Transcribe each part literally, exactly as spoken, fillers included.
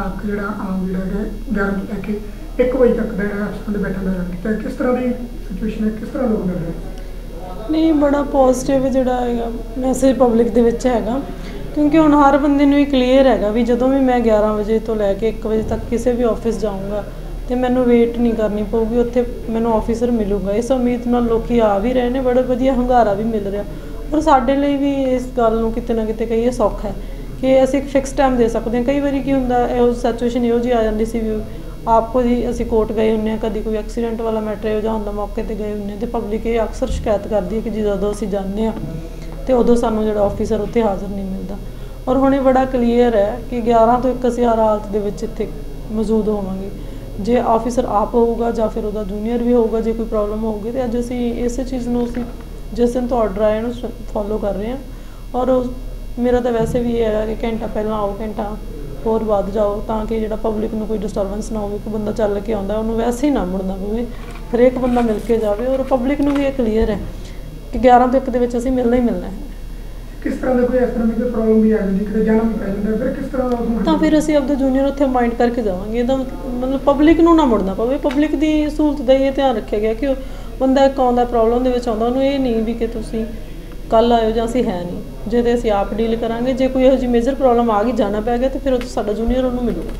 ਮੁਤਾਬਕ ਜਿਹੜਾ ਆਮ ਜਿਹੜਾ ਹੈ ਗਿਆਰਾਂ ਤੋਂ ਲੈ ਕੇ ਇੱਕ ਵਜੇ ਤੱਕ ਦਾ ਜਿਹੜਾ ਅਫਸਰਾਂ ਦੇ ਬੈਠਣ ਦਾ ਐਲਾਨ ਕੀਤਾ, ਕਿਸ ਤਰ੍ਹਾਂ ਦੀ ਸਿਚੁਏਸ਼ਨ ਹੈ, ਕਿਸ ਤਰ੍ਹਾਂ ਲੋਕ ਮਿਲ ਰਹੇ? ਨਹੀਂ, ਬੜਾ ਪੋਜ਼ਿਟਿਵ ਜਿਹੜਾ ਹੈਗਾ ਮੈਸੇਜ ਪਬਲਿਕ ਦੇ ਵਿੱਚ ਹੈਗਾ, ਕਿਉਂਕਿ ਹੁਣ ਹਰ ਬੰਦੇ ਨੂੰ ਇਹ ਕਲੀਅਰ ਹੈਗਾ ਵੀ ਜਦੋਂ ਵੀ ਮੈਂ ਗਿਆਰਾਂ ਵਜੇ ਤੋਂ ਲੈ ਕੇ ਇੱਕ ਵਜੇ ਤੱਕ ਕਿਸੇ ਵੀ ਆਫਿਸ ਜਾਊਂਗਾ ਤੇ ਮੈਨੂੰ ਵੇਟ ਨਹੀਂ ਕਰਨੀ ਪਊਗੀ, ਉੱਥੇ ਮੈਨੂੰ ਆਫਿਸਰ ਮਿਲੂਗਾ। ਇਸ ਉਮੀਦ ਨਾਲ ਲੋਕੀ ਆ ਵੀ ਰਹੇ ਨੇ, ਬੜਾ ਵਧੀਆ ਹੁੰਗਾਰਾ ਵੀ ਮਿਲ ਰਿਹਾ। ਔਰ ਸਾਡੇ ਲਈ ਵੀ ਇਸ ਗੱਲ ਨੂੰ ਕਿਤੇ ਨਾ ਕਿਤੇ ਕਹੀਏ ਸੌਖਾ ਹੈ ਕਿ ਅਸੀਂ ਇੱਕ ਫਿਕਸ ਟਾਈਮ ਦੇ ਸਕਦੇ ਹਾਂ। ਕਈ ਵਾਰੀ ਕੀ ਹੁੰਦਾ, ਇਹੋ ਸਿਚੁਏਸ਼ਨ ਇਹੋ ਜਿਹੀ ਆ ਜਾਂਦੀ ਸੀ ਵੀ ਆਪਕੋ ਜੀ ਅਸੀਂ ਕੋਰਟ ਗਏ ਹੁੰਦੇ ਹਾਂ, ਕਦੀ ਕੋਈ ਐਕਸੀਡੈਂਟ ਵਾਲਾ ਮੈਟਰ ਇਹੋ ਜਿਹਾ ਹੁੰਦਾ, ਮੌਕੇ 'ਤੇ ਗਏ ਹੁੰਦੇ ਹਾਂ, ਅਤੇ ਪਬਲਿਕ ਇਹ ਅਕਸਰ ਸ਼ਿਕਾਇਤ ਕਰਦੀ ਹੈ ਕਿ ਜਦੋਂ ਅਸੀਂ ਜਾਂਦੇ ਹਾਂ ਅਤੇ ਉਦੋਂ ਸਾਨੂੰ ਜਿਹੜਾ ਆਫਿਸਰ ਉੱਥੇ ਹਾਜ਼ਰ ਨਹੀਂ ਮਿਲਦਾ। ਔਰ ਹੁਣ ਇਹ ਬੜਾ ਕਲੀਅਰ ਹੈ ਕਿ ਗਿਆਰਾਂ ਤੋਂ ਇੱਕ ਅਸੀਂ ਹਰ ਹਾਲਤ ਦੇ ਵਿੱਚ ਇੱਥੇ ਮੌਜੂਦ ਹੋਵਾਂਗੇ। ਜੇ ਆਫਿਸਰ ਆਪ ਹੋਊਗਾ ਜਾਂ ਫਿਰ ਉਹਦਾ ਜੂਨੀਅਰ ਵੀ ਹੋਊਗਾ, ਜੇ ਕੋਈ ਪ੍ਰੋਬਲਮ ਹੋਊਗੀ, ਅਤੇ ਅੱਜ ਅਸੀਂ ਇਸੇ ਚੀਜ਼ ਨੂੰ ਅਸੀਂ ਜਿਸ ਦਿਨ ਤੋਂ ਆਰਡਰ ਆਇਆ ਇਹਨੂੰ ਫੋਲੋ ਕਰ ਰਹੇ ਹਾਂ। ਔਰ ਮੇਰਾ ਤਾਂ ਵੈਸੇ ਵੀ ਇਹ ਹੈਗਾ ਕਿ ਘੰਟਾ ਪਹਿਲਾਂ ਆਓ, ਘੰਟਾ ਹੋਰ ਵੱਧ ਜਾਓ, ਤਾਂ ਕਿ ਜਿਹੜਾ ਪਬਲਿਕ ਨੂੰ ਕੋਈ ਡਿਸਟਰਬੈਂਸ ਨਾ ਹੋਵੇ। ਇੱਕ ਬੰਦਾ ਚੱਲ ਕੇ ਆਉਂਦਾ ਉਹਨੂੰ ਵੈਸੇ ਹੀ ਨਾ ਮੁੜਨਾ ਪਵੇ, ਹਰੇਕ ਬੰਦਾ ਮਿਲ ਕੇ ਜਾਵੇ। ਔਰ ਪਬਲਿਕ ਨੂੰ ਵੀ ਇਹ ਕਲੀਅਰ ਹੈ ਕਿ ਗਿਆਰਾਂ ਤੋਂ ਇੱਕ ਦੇ ਵਿੱਚ ਅਸੀਂ ਮਿਲਣਾ ਹੀ ਮਿਲਣਾ ਹੈ। ਕਿਸ ਤਰ੍ਹਾਂ ਦਾ ਕੋਈ ਇਸ ਤਰ੍ਹਾਂ ਦੀ ਕੋਈ ਪ੍ਰੋਬਲਮ ਵੀ ਆ ਜਾਂਦੀ, ਕਿਤੇ ਜਾਣਾ ਵੀ ਪੈ ਜਾਂਦਾ, ਫਿਰ ਕਿਸ ਤਰ੍ਹਾਂ ਦਾ? ਤਾਂ ਫਿਰ ਅਸੀਂ ਆਪਦੇ ਜੂਨੀਅਰ ਉੱਥੇ ਮਾਈਂਡ ਕਰਕੇ ਜਾਵਾਂਗੇ। ਇਹਦਾ ਮਤਲਬ ਪਬਲਿਕ ਨੂੰ ਨਾ ਮੁੜਨਾ ਪਵੇ। ਪਬਲਿਕ ਦੀ ਸਹੂਲਤ ਦਾ ਇਹ ਧਿਆਨ ਰੱਖਿਆ ਗਿਆ ਕਿ ਉਹ ਬੰਦਾ ਇੱਕ ਆਉਂਦਾ ਪ੍ਰੋਬਲਮ ਦੇ ਵਿੱਚ ਆਉਂਦਾ, ਉਹਨੂੰ ਇਹ ਨਹੀਂ ਵੀ ਕਿ ਤੁਸੀਂ ਕੱਲ੍ਹ ਆਇਓ ਜਾਂ ਅਸੀਂ ਹੈ ਨਹੀਂ, ਜੇ ਤਾਂ ਅਸੀਂ ਆਪ ਡੀਲ ਕਰਾਂਗੇ। ਜੇ ਕੋਈ ਇਹੋ ਜਿਹੀ ਮੇਜਰ ਪ੍ਰੋਬਲਮ ਆ ਗਈ, ਜਾਣਾ ਪੈ ਗਿਆ, ਤਾਂ ਫਿਰ ਉਹ ਸਾਡਾ ਜੂਨੀਅਰ ਉਹਨੂੰ ਮਿਲੂਗਾ।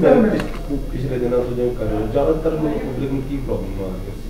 ਪਿਛਲੇ ਦਿਨਾਂ ਤੋਂ ਜਿਵੇਂ ਕਰ ਰਹੇ ਜ਼ਿਆਦਾਤਰ ਪਬਲਿਕ ਨੂੰ ਕੀ ਪ੍ਰੋਬਲਮ ਆ ਰਹੀ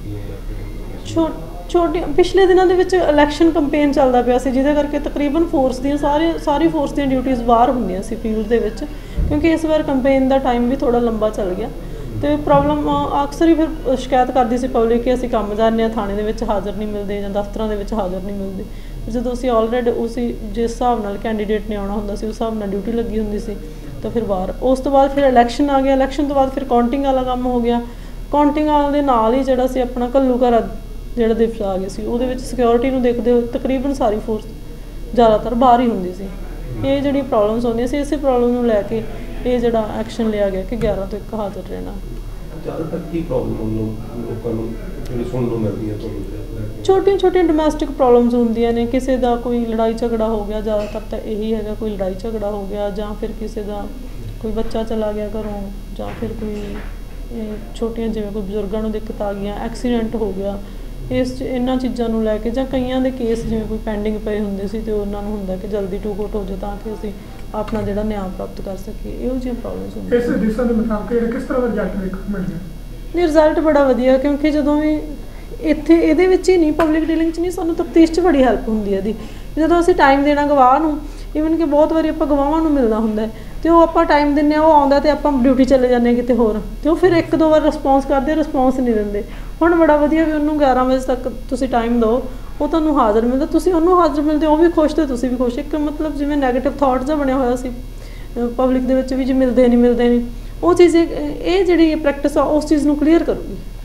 ਛੋ ਛੋਟੀ ਪਿਛਲੇ ਦਿਨਾਂ ਦੇ ਵਿੱਚ ਇਲੈਕਸ਼ਨ ਕੰਪੇਨ ਚੱਲਦਾ ਪਿਆ ਸੀ, ਜਿਹਦੇ ਕਰਕੇ ਤਕਰੀਬਨ ਫੋਰਸ ਦੀਆਂ ਸਾਰੇ ਸਾਰੀ ਫੋਰਸ ਦੀਆਂ ਡਿਊਟੀਜ਼ ਬਾਹਰ ਹੁੰਦੀਆਂ ਸੀ ਫੀਲਡ ਦੇ ਵਿੱਚ, ਕਿਉਂਕਿ ਇਸ ਵਾਰ ਕੰਪੇਨ ਦਾ ਟਾਈਮ ਵੀ ਥੋੜ੍ਹਾ ਲੰਬਾ ਚੱਲ ਗਿਆ। ਅਤੇ ਪ੍ਰੋਬਲਮ ਅਕਸਰ ਹੀ ਫਿਰ ਸ਼ਿਕਾਇਤ ਕਰਦੀ ਸੀ ਪਬਲਿਕ ਕਿ ਅਸੀਂ ਕੰਮ ਜਾਂਦੇ ਹਾਂ, ਥਾਣੇ ਦੇ ਵਿੱਚ ਹਾਜ਼ਰ ਨਹੀਂ ਮਿਲਦੇ ਜਾਂ ਦਫ਼ਤਰਾਂ ਦੇ ਵਿੱਚ ਹਾਜ਼ਰ ਨਹੀਂ ਮਿਲਦੇ। ਜਦੋਂ ਅਸੀਂ ਆਲਰੇਡੀ ਉਸੀ ਜਿਸ ਹਿਸਾਬ ਨਾਲ ਕੈਂਡੀਡੇਟ ਨੇ ਆਉਣਾ ਹੁੰਦਾ ਸੀ, ਉਸ ਹਿਸਾਬ ਨਾਲ ਡਿਊਟੀ ਲੱਗੀ ਹੁੰਦੀ ਸੀ, ਤਾਂ ਫਿਰ ਬਾਹਰ। ਉਸ ਤੋਂ ਬਾਅਦ ਫਿਰ ਇਲੈਕਸ਼ਨ ਆ ਗਿਆ, ਇਲੈਕਸ਼ਨ ਤੋਂ ਬਾਅਦ ਫਿਰ ਕਾਊਂਟਿੰਗ ਵਾਲਾ ਕੰਮ ਹੋ ਗਿਆ। ਕਾਊਂਟਿੰਗ ਵਾਲੇ ਦੇ ਨਾਲ ਹੀ ਜਿਹੜਾ ਸੀ ਆਪਣਾ ਘੱਲੂ ਘਰ ਜਿਹੜਾ ਦਿਵਸ ਆ ਗਿਆ ਸੀ, ਉਹਦੇ ਵਿੱਚ ਸਿਕਿਉਰਿਟੀ ਨੂੰ ਦੇਖਦੇ ਹੋਏ ਤਕਰੀਬਨ ਸਾਰੀ ਫੋਰਸ ਜ਼ਿਆਦਾਤਰ ਬਾਹਰ ਹੀ ਹੁੰਦੀ ਸੀ। ਇਹ ਜਿਹੜੀ ਪ੍ਰੋਬਲਮਸ ਹੁੰਦੀਆਂ ਸੀ, ਇਸੇ ਪ੍ਰੋਬਲਮ ਨੂੰ ਲੈ ਕੇ ਇਹ ਜਿਹੜਾ ਐਕਸ਼ਨ ਲਿਆ ਗਿਆ ਕਿ ਗਿਆਰਾਂ ਤੋਂ ਇੱਕ ਹਾਜ਼ਰ ਰਹਿਣਾ। ਜ਼ਿਆਦਾਤਰ ਕੀ ਪ੍ਰੋਬਲਮ ਲੋਕਾਂ ਨੂੰ ਜਿਹੜੀ ਸੁਣਨ ਨੂੰ ਮਿਲਦੀ ਹੈ ਤੁਹਾਨੂੰ? ਛੋਟੀਆਂ ਛੋਟੀਆਂ ਡੋਮੈਸਟਿਕ ਪ੍ਰੋਬਲਮਸ ਹੁੰਦੀਆਂ ਨੇ, ਕਿਸੇ ਦਾ ਕੋਈ ਲੜਾਈ ਝਗੜਾ ਹੋ ਗਿਆ, ਜ਼ਿਆਦਾਤਰ ਤਾਂ ਇਹੀ ਹੈਗਾ, ਕੋਈ ਲੜਾਈ ਝਗੜਾ ਹੋ ਗਿਆ, ਜਾਂ ਫਿਰ ਕਿਸੇ ਦਾ ਕੋਈ ਬੱਚਾ ਚਲਾ ਗਿਆ ਘਰੋਂ, ਜਾਂ ਫਿਰ ਕੋਈ ਛੋਟੀਆਂ ਜਿਵੇਂ ਕੋਈ ਬਜ਼ੁਰਗਾਂ ਨੂੰ ਦਿੱਕਤ ਆ ਗਈਆਂ, ਐਕਸੀਡੈਂਟ ਹੋ ਗਿਆ, ਇਸ ਇਹਨਾਂ ਚੀਜ਼ਾਂ ਨੂੰ ਲੈ ਕੇ, ਜਾਂ ਕਈਆਂ ਦੇ ਕੇਸ ਜਿਵੇਂ ਕੋਈ ਪੈਂਡਿੰਗ ਪਏ ਹੁੰਦੇ ਸੀ ਅਤੇ ਉਹਨਾਂ ਨੂੰ ਹੁੰਦਾ ਕਿ ਜਲਦੀ ਟੂ ਕੋਟ ਹੋ ਜਾਏ ਤਾਂ ਕਿ ਅਸੀਂ ਆਪਣਾ ਜਿਹੜਾ ਨਿਆਂ ਪ੍ਰਾਪਤ ਕਰ ਸਕੀਏ। ਇਹੋ ਜਿਹੀਆਂ ਪ੍ਰੋਬਲਮਸ ਹੁੰਦੀਆਂ। ਇਸ ਦਿਸ਼ਾ ਦੇ ਮੁਤਾਬਕ ਕਿਸ ਤਰ੍ਹਾਂ ਦਾ ਰਿਜ਼ਲਟ ਵੇਖਣ ਮਿਲ ਰਿਹਾ? ਨਹੀਂ, ਰਿਜ਼ਲਟ ਬੜਾ ਵਧੀਆ, ਕਿਉਂਕਿ ਜਦੋਂ ਵੀ ਇੱਥੇ ਇਹਦੇ ਵਿੱਚ ਹੀ ਨਹੀਂ, ਪਬਲਿਕ ਡੀਲਿੰਗ 'ਚ ਨਹੀਂ, ਸਾਨੂੰ ਤਫਤੀਸ਼ 'ਚ ਬੜੀ ਹੈਲਪ ਹੁੰਦੀ ਹੈ ਇਹਦੀ। ਜਦੋਂ ਅਸੀਂ ਟਾਈਮ ਦੇਣਾ ਗਵਾਹ ਨੂੰ, ਈਵਨ ਕਿ ਬਹੁਤ ਵਾਰੀ ਆਪਾਂ ਗਵਾਹਾਂ ਨੂੰ ਮਿਲਣਾ ਹੁੰਦਾ ਹੈ, ਅਤੇ ਉਹ ਆਪਾਂ ਟਾਈਮ ਦਿੰਦੇ ਹਾਂ, ਉਹ ਆਉਂਦਾ ਅਤੇ ਆਪਾਂ ਡਿਊਟੀ ਚਲੇ ਜਾਂਦੇ ਹਾਂ ਕਿਤੇ ਹੋਰ, ਅਤੇ ਉਹ ਫਿਰ ਇੱਕ ਦੋ ਵਾਰ ਰਿਸਪੌਂਸ ਕਰਦੇ, ਰਿਸਪੌਂਸ ਨਹੀਂ ਦਿੰਦੇ। ਹੁਣ ਬੜਾ ਵਧੀਆ ਵੀ ਉਹਨੂੰ ਗਿਆਰਾਂ ਵਜੇ ਤੱਕ ਤੁਸੀਂ ਟਾਈਮ ਦਿਓ, ਉਹ ਤੁਹਾਨੂੰ ਹਾਜ਼ਰ ਮਿਲਦਾ, ਤੁਸੀਂ ਉਹਨੂੰ ਹਾਜ਼ਰ ਮਿਲਦੇ, ਉਹ ਵੀ ਖੁਸ਼ ਅਤੇ ਤੁਸੀਂ ਵੀ ਖੁਸ਼। ਇੱਕ ਮਤਲਬ ਜਿਵੇਂ ਨੈਗੇਟਿਵ ਥਾਟ ਜਿਹਾ ਬਣਿਆ ਹੋਇਆ ਸੀ ਪਬਲਿਕ ਦੇ ਵਿੱਚ ਵੀ, ਜੇ ਮਿਲਦੇ ਨਹੀਂ ਮਿਲਦੇ ਨਹੀਂ, ਉਹ ਚੀਜ਼ ਇਹ ਜਿਹੜੀ ਪ੍ਰੈਕਟਿਸ ਆ ਉਸ ਚੀਜ਼ ਨੂੰ ਕਲੀਅਰ ਕਰੂਗੀ।